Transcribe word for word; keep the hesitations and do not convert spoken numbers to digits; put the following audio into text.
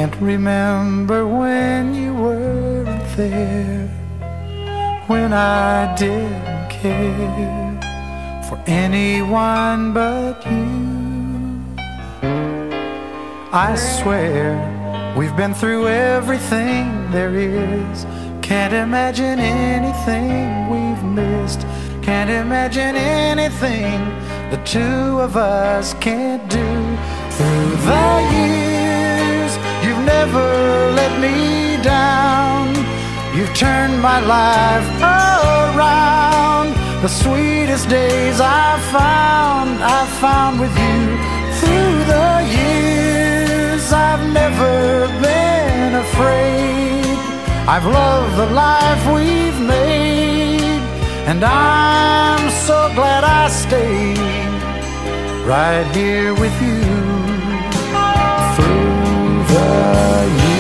can't remember when you weren't there, when I didn't care for anyone but you. I swear we've been through everything there is. Can't imagine anything we've missed. Can't imagine anything the two of us can't do. Through the years, you've never let me down. You've turned my life around. The sweetest days I've found, I've found with you. Through the years, I've never been afraid. I've loved the life we've made, and I'm so glad I stayed right here with you through the years.